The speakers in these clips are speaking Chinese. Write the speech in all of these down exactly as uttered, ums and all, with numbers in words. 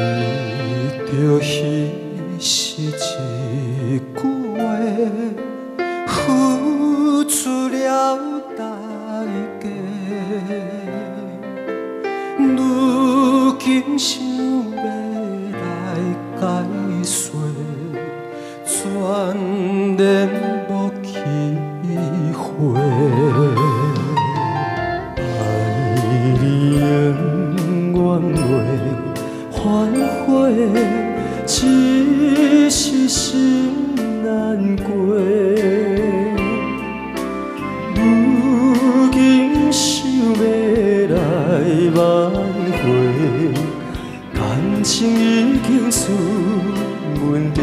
着彼是一句话，付出了代价。如今想要来解释，全然无机会。爱你永远袂反悔，只是心难过。如今想要来挽回，感情已经出问题。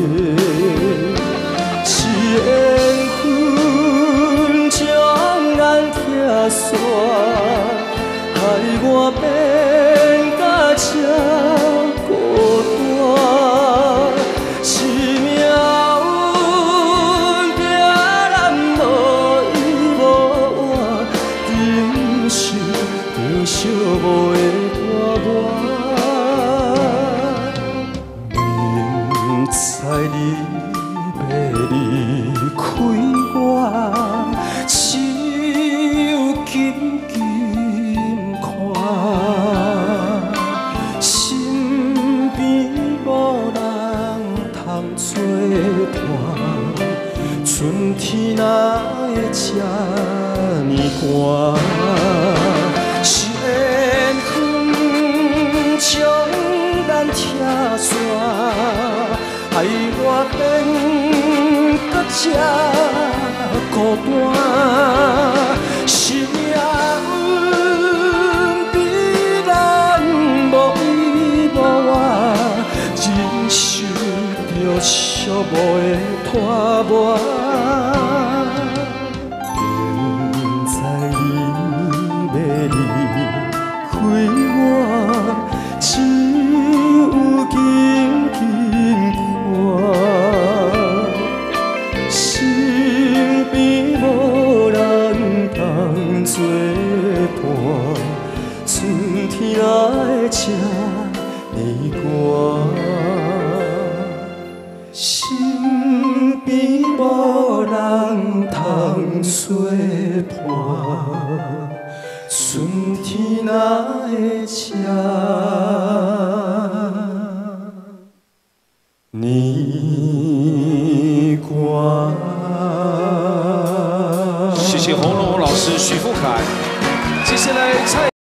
是缘分将咱拆散，害我变到这孤单。是命运拼咱无依无靠，忍受着寂寞的拖磨。明知你要离开我，只有紧紧看，身边无人通作伴，春天哪会这呢寒？是缘分将咱拆散，害我变到这孤单。是命运比咱无依无靠，忍受着寂寞的拖磨。明知你要离开我，只有紧紧看，身边无人同作伴，春天哪会这呢寒？身边无人通作伴，春天哪会这呢寒？ 谢谢洪龙老师徐富凯，接下来蔡。